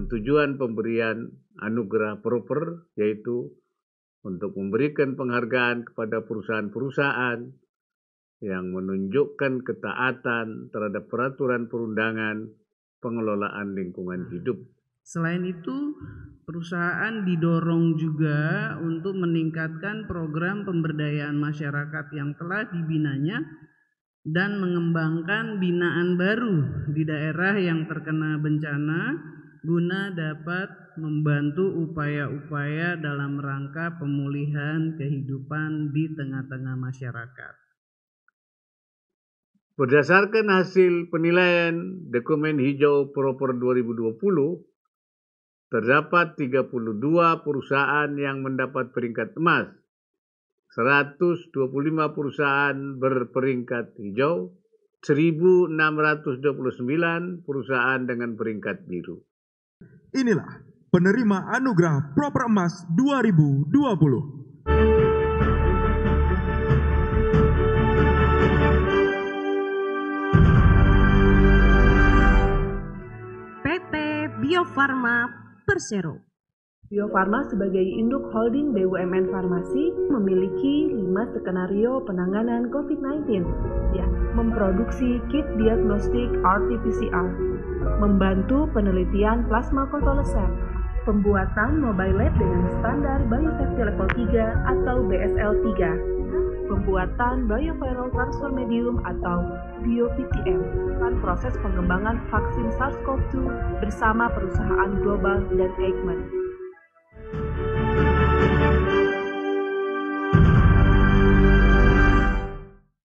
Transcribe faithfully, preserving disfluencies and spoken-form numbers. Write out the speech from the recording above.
tujuan pemberian anugerah proper, yaitu untuk memberikan penghargaan kepada perusahaan-perusahaan yang menunjukkan ketaatan terhadap peraturan perundangan pengelolaan lingkungan hidup. Selain itu, perusahaan didorong juga untuk meningkatkan program pemberdayaan masyarakat yang telah dibinanya dan mengembangkan binaan baru di daerah yang terkena bencana guna dapat membantu upaya-upaya dalam rangka pemulihan kehidupan di tengah-tengah masyarakat. Berdasarkan hasil penilaian dokumen hijau proper dua ribu dua puluh, terdapat tiga puluh dua perusahaan yang mendapat peringkat emas, seratus dua puluh lima perusahaan berperingkat hijau, seribu enam ratus dua puluh sembilan perusahaan dengan peringkat biru. Inilah penerima anugerah Proper Emas dua ribu dua puluh. P T Bio Farma Persero. Bio Farma sebagai induk holding B U M N Farmasi memiliki lima skenario penanganan covid sembilan belas, ya, memproduksi kit diagnostik R T P C R, membantu penelitian plasma konvalesen, pembuatan mobile lab dengan standar biosafety level tiga atau B S L tiga, pembuatan bioviral transfer medium atau bio V T M, dan proses pengembangan vaksin SARS-CoV dua bersama perusahaan global dan Eijkman.